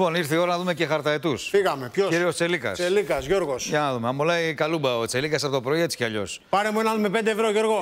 Λοιπόν, ήρθε η ώρα να δούμε και χαρταετούς. Φύγαμε. Ποιος? Κύριος Τσελίκας. Τσελίκας, Γιώργος. Για να δούμε. Αμολάει καλούμπα ο Τσελίκας από το πρωί, έτσι κι αλλιώς. Πάρε μου έναν με 5 ευρώ, Γιώργο.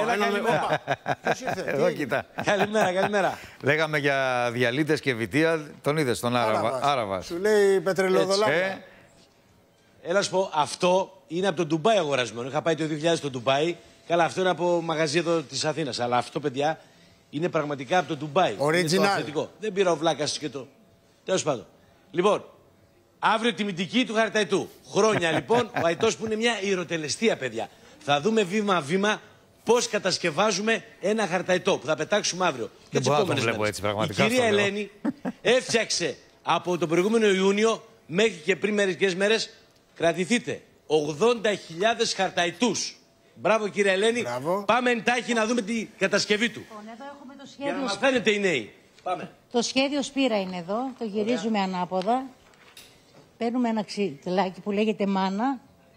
Ποιος ήρθε? Εδώ κοίτα. Καλημέρα, καλημέρα. Λέγαμε για διαλύτες και βιτία. Τον είδες, τον Άραβα. Σου λέει πετρελαιοδολάρια. Έλα σου πω, αυτό είναι από το Ντουμπάι αγορασμένο. Είχα πάει το 2000 στο Ντουμπάι. Καλά, αυτό είναι από μαγαζί εδώ της Αθήνας. Αλλά αυτό, παιδιά, είναι πραγματικά από το Ντουμπάι. Original. Δεν πήρα ο βλάκας και το. Τέλος πάντων. Λοιπόν, αύριο τιμητική του χαρταετού. Χρόνια λοιπόν, ο αετός που είναι μια ηρωτελεστία, παιδιά. Θα δούμε βήμα-βήμα πώς κατασκευάζουμε ένα χαρταετό που θα πετάξουμε αύριο. Και τις επόμενες μέρες. Η κυρία Ελένη έφτιαξε από τον προηγούμενο Ιούνιο μέχρι και πριν μερικές μέρες, κρατηθείτε, 80.000 χαρταετούς. Μπράβο κύριε Ελένη. Μπράβο. Πάμε εντάχει να δούμε την κατασκευή του. Εδώ έχουμε το σχέδιο. Για να μαθαίνετε οι νέοι. Πάμε. Το σχέδιο Σπύρα είναι εδώ. Το γυρίζουμε ανάποδα. Παίρνουμε ένα ξυλάκι που λέγεται μάνα.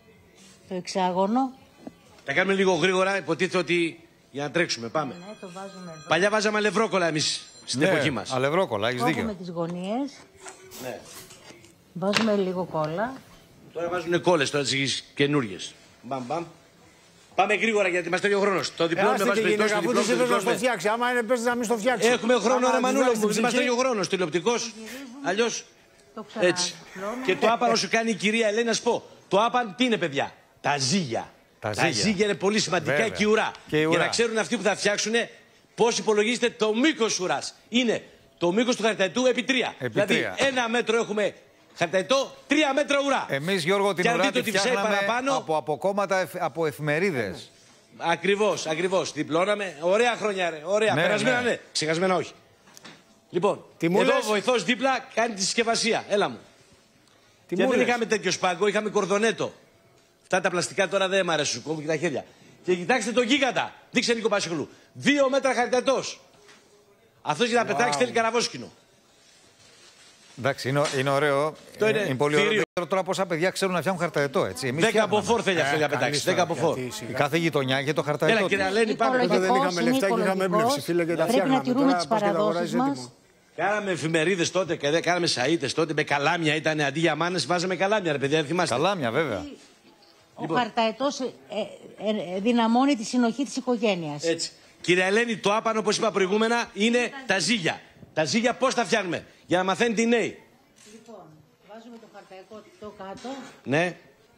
Το εξάγωνο. Θα κάνουμε λίγο γρήγορα. Υποτίθεται ότι για να τρέξουμε. Πάμε. Ναι, το βάζουμε εδώ. Παλιά βάζαμε αλευρόκολλα εμείς στην εποχή μας. Αλευρόκολλα, έχεις δίκιο. Κόβουμε τις γωνίες. Ναι. Βάζουμε λίγο κόλλα. Τώρα βάζουν κόλλες τώρα τις καινούριες. Μπαμ. Πάμε γρήγορα γιατί μας τρέχει ο χρόνος. Το διπλώνουμε, βάζει περιπτώσει. Αφού τους είπες να στο φτιάξει. Άμα είναι πες να μην στο φτιάξει. Έχουμε χρόνο, ρε Μανούλο μου. Δεν μας τρέχει ο χρόνος. Τηλεοπτικός. Αλλιώς. Έτσι. Και το άπαν όσο κάνει η κυρία Ελένη, να σου πω. Το άπαν τι είναι, παιδιά? Τα ζύγια. Τα ζύγια είναι πολύ σημαντικά. Βέβαια. Και η ουρά. Και για να ξέρουν αυτοί που θα φτιάξουν πώς υπολογίζεται το μήκος ουράς. Είναι το μήκος του χαρταετού επί 3. Δηλαδή 1 μέτρο έχουμε χαρταετό, 3 μέτρα ουρά. Εμείς, Γιώργο, την ουρά τη φτιάχναμε από αποκόμματα από εφημερίδες. Ακριβώς. Διπλώναμε. Ωραία χρόνια, ρε. Ωραία. Περασμένα, ναι. Ξεχασμένα, όχι. Λοιπόν, εδώ ο βοηθός δίπλα κάνει τη συσκευασία. Έλα μου. Γιατί δεν είχαμε τέτοιο σπάγκο, είχαμε κορδονέτο. Αυτά τα πλαστικά τώρα δεν μ' αρέσουν, κόβουν και τα χέρια. Και κοιτάξτε τον γίγαντα. Δείξε Νίκο Πασιχλού. 2 μέτρα χαρταετός. Αυτός για να πετάξει θέλει καραβόσκινο. Εντάξει, είναι ωραίο. Είναι πολύ ωραίο. Τώρα πόσα παιδιά ξέρουν να φτιάχνουν χαρταετό, έτσι. 10 από φόρ θέλει αυτό για να πετάξει. 10 από φόρ. Η κάθε γειτονιά είχε το χαρταετό. Έλα, κύριε Αλένη, πάμε. Τότε δεν είχαμε λεφτά και είχαμε έμπνευση, φίλε, και τα Πρέπει να φτιάχναμε. τηρούμε τις παραδόσεις μας. Κάναμε εφημερίδες τότε και κάναμε σαΐτες τότε με καλάμια. Ήταν αντί για μάνες, βάζαμε καλάμια, ρε παιδιά, δεν θυμάστε. Καλάμια, βέβαια. Ο χαρταετός δυναμώνει τη συνοχή της οικογένειας. Έτσι. Κύριε Ελένη, το άπανο, όπως είπα προηγούμενα, είναι τα ζύγια. Τα ζύγια πώς τα φτιάχνουμε, για να μαθαίνετε οι νέοι. Λοιπόν, βάζουμε το χαρταετό το κάτω. Ναι.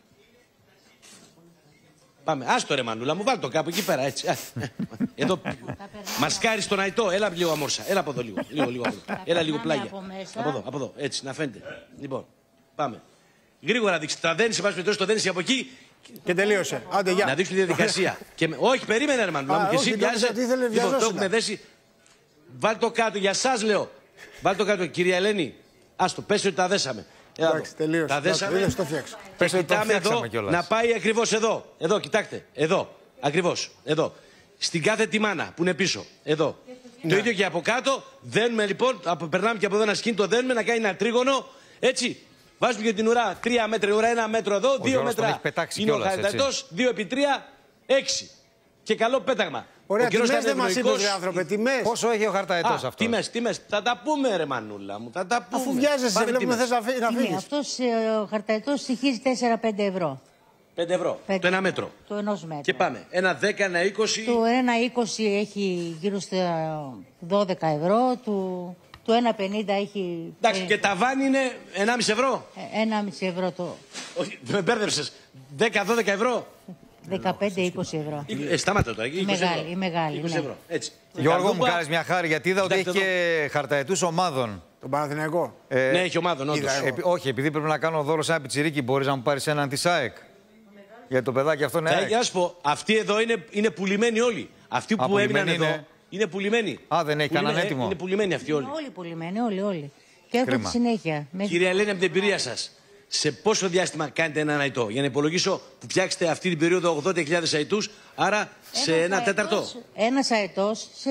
Πάμε. Άστο ρε Μανούλα, μου βάλ το κάπου εκεί πέρα, έτσι. Εδώ. Μασκάρι τον αητό. Έλα λίγο αμόρσα. Έλα από εδώ λίγο. Λίγο. Έλα λίγο πλάγια. Από εδώ. Έτσι, να φαίνεται. Λοιπόν, πάμε. Γρήγορα δείξτε. Τα δένει, σε πάση περιπτώσει, το δένει από εκεί. Και τελείωσε. Άντε, γεια. Να δείξω τη διαδικασία. Όχι, περίμενε ρε Μανούλα μου. Και εσύ βιάζεσαι. Λοιπόν, το έχουμε δέσει. Βάλ το κάτω, για σας λέω. Βάλ το κάτω, κυρία Ελένη. Άστο, πες ότι τα δέσαμε. Εντάξει, τελείωσε. Τα δέσαμε. Πες ότι το κοιτάμε φτιάξαμε εδώ κιόλας. να πάει ακριβώς εδώ. Εδώ, κοιτάξτε. Εδώ. Ακριβώς. Εδώ. Στην κάθε τη μάνα που είναι πίσω. Εδώ. Ναι. Το ίδιο και από κάτω. Δένουμε λοιπόν. Περνάμε και από εδώ ένα σκήνη, το δένουμε να κάνει ένα τρίγωνο. Έτσι. Βάζουμε και την ουρά. 3 μέτρα ουρά, 1 μέτρο εδώ. 2 μέτρα. Είναι ο χαρταετός. 2 επί 3, 6. Και καλό πέταγμα. Ωραία, τιμές δεν μας είπες, ρε άνθρωπε, τιμές. Πόσο έχει ο χαρταετός αυτό? Τιμές. Θα τα πούμε, ρε Μανούλα μου. Θα τα πούμε. Αφού βιάζεσαι, βλέπουμε θες να φύγεις. Αυτός ο χαρταετός στοιχίζει 4-5 ευρώ. 5 ευρώ. Το 1 μέτρο. Το 1 μέτρο. Και πάμε. Ένα 10, ένα 20. Το 1,20 έχει γύρω στα 12 ευρώ. Το 1,50 έχει. Εντάξει, και ταβάνι είναι 1,5 ευρώ. 1,5 ευρώ το. Όχι, με μπέρδεψες. 10-12 ευρώ. 15-20 ευρώ. Σταμάτα τώρα. 20 ευρώ. Η μεγάλη. 20 ευρώ. Έτσι. Γιώργο, μου κάνεις μια χάρη γιατί είδα ότι έχει και χαρταετούς ομάδων. Τον Παναθηναϊκό. Ναι, έχει ομάδων, όντως. Όχι, επειδή πρέπει να κάνω δώρο σε ένα πιτσιρίκι, μπορείς να μου πάρεις έναν της ΑΕΚ? Γιατί το παιδάκι αυτό είναι ΑΕΚ. Για να σου πω, αυτοί εδώ είναι πουλημένοι όλοι. Αυτοί που έμειναν εδώ είναι πουλημένοι. Α, δεν έχει κανέναν έτοιμο. Είναι πουλημένοι αυτοί όλοι. Όλοι πουλημένοι, όλοι. Και έρχονται συνέχεια. Κυρία Ελένη, από την εμπειρία σας, σε πόσο διάστημα κάνετε έναν αητό? Για να υπολογίσω που φτιάξετε αυτή την περίοδο 80.000 αητούς, άρα σε ένα τέταρτο. Ένας αετός σε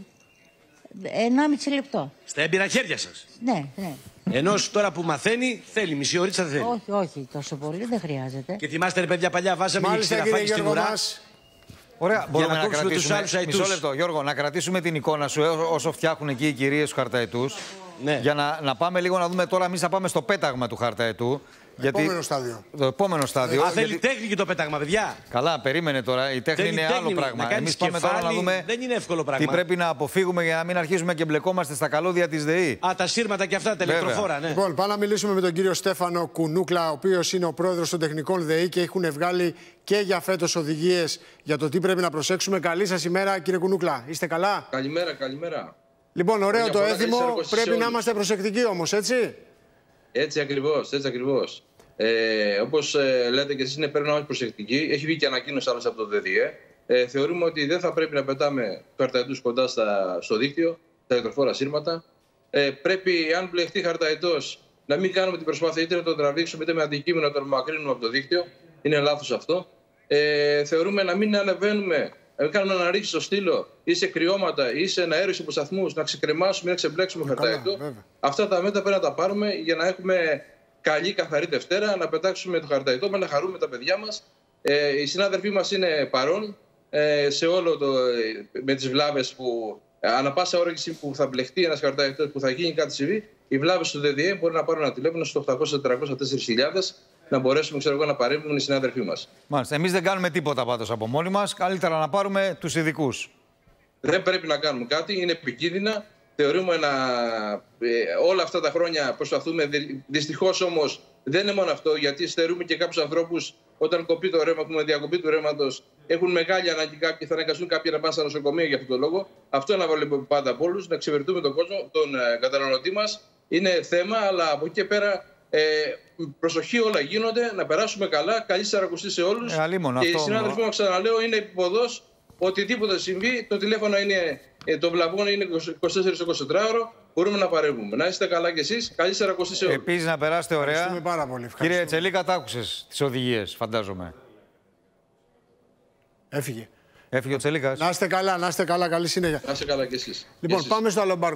1,5 λεπτό. Στα έμπειρα χέρια σας. Ναι. Ενώ τώρα που μαθαίνει, θέλει μισή ωρίτσα δεν θέλει. Όχι, τόσο πολύ δεν χρειάζεται. Και θυμάστε, ρε παιδιά, παλιά βάζαμε και ξηραφάκι στην ουρά. Ωραία, μπορούμε να κόψουμε τους άλλους αητούς. Μισό λεπτό, Γιώργο, να κρατήσουμε την εικόνα σου όσο φτιάχνουν εκεί οι κυρίες τους χαρταετούς. Ναι. Για να πάμε λίγο να δούμε τώρα, εμείς θα πάμε στο πέταγμα του χαρταετού. Επόμενο στάδιο. Το επόμενο στάδιο. Θέλει τέχνη και το πέταγμα, παιδιά. Καλά, περίμενε τώρα. Η τέχνη είναι άλλο πράγμα. Εμείς πάμε τώρα να δούμε δεν είναι εύκολο πράγμα. τι πρέπει να αποφύγουμε για να μην αρχίσουμε και μπλεκόμαστε στα καλώδια της ΔΕΗ. Τα σύρματα και αυτά, τα ηλεκτροφόρα, ναι. Λοιπόν, πάμε να μιλήσουμε με τον κύριο Στέφανο Κουνούκλα, ο οποίος είναι ο πρόεδρος των τεχνικών ΔΕΗ και έχουν βγάλει και για φέτος οδηγίες για το τι πρέπει να προσέξουμε. Καλή σας ημέρα, κύριε Κουνούκλα. Είστε καλά? Καλημέρα. Λοιπόν, ωραίο το έθιμο. Πρέπει να είμαστε προσεκτικοί όμως, έτσι. Έτσι ακριβώς. Όπως λέτε και εσείς, πρέπει να είμαστε προσεκτικοί. Έχει βγει και ανακοίνωση άλλωστε από το ΔΔΕ. Θεωρούμε ότι δεν θα πρέπει να πετάμε χαρταετούς κοντά στο δίκτυο, τα ηλεκτροφόρα σύρματα. Πρέπει, αν μπλεχτεί χαρταετός, να μην κάνουμε την προσπάθεια είτε να τον τραβήξουμε είτε με αντικείμενο να τον μακρύνουμε από το δίκτυο. Είναι λάθος αυτό. Θεωρούμε να μην ανεβαίνουμε, κάνουμε να ρίξει στο στήλο ή σε κρυώματα ή σε αέριους υποσταθμούς, να ξεκρεμάσουμε ή να ξεμπλέξουμε χαρταετό. Αυτά τα μέτρα πρέπει να τα πάρουμε για να έχουμε καλή καθαρή Δευτέρα, να πετάξουμε το χαρταετό μας, να χαρούμε τα παιδιά μας. Οι συνάδελφοί μας είναι παρόν σε όλο με τις βλάβες που ανά πάσα όρεξη που θα μπλεχτεί ένας χαρταετός, που θα γίνει κάτι συμβεί. Οι βλάβες του ΔΔΕ μπορεί να πάρουν ένα τηλέφωνο στο 800-400-4.000 να μπορέσουμε να παρέμβουν οι συνάδελφοί μας. Μάλιστα. Εμείς δεν κάνουμε τίποτα πάντως από μόνοι μας. Καλύτερα να πάρουμε τους ειδικούς. Δεν πρέπει να κάνουμε κάτι, είναι επικίνδυνα. Θεωρούμε όλα αυτά τα χρόνια προσπαθούμε. Δυστυχώς όμως δεν είναι μόνο αυτό, γιατί στερούμε και κάποιους ανθρώπους όταν κοπεί το ρεύμα, έχουμε διακοπή του ρεύματος. Έχουν μεγάλη ανάγκη κάποιοι, θα αναγκαστούν κάποιοι να πάνε στα νοσοκομεία για αυτόν τον λόγο. Αυτό αναβολεύουμε πάντα από όλους, να ξεβερτούμε τον κόσμο, τον καταναλωτή μας. Είναι θέμα, αλλά από εκεί και πέρα προσοχή, όλα γίνονται, να περάσουμε καλά. Καλή Σαρακοστή σε όλους. Και οι συνάδελφοι μου, ξαναλέω, είναι υποδός. Οτιδήποτε συμβεί, το τηλέφωνο είναι, το βλαβόν είναι 24-24ωρο. Μπορούμε να παρέμβουμε. Να είστε καλά κι εσείς. Καλή Σαρακοστή σε όλους. Επίσης, να περάσετε ωραία. Ευχαριστούμε πάρα πολύ. Κύριε Τσελίκα, τα άκουσες τις οδηγίες, φαντάζομαι. Έφυγε. Έφυγε ο Τσελίκας. Να είστε καλά, καλή συνέχεια. Να είστε καλά κι εσείς. Λοιπόν, πάμε στο άλλο μπαρ.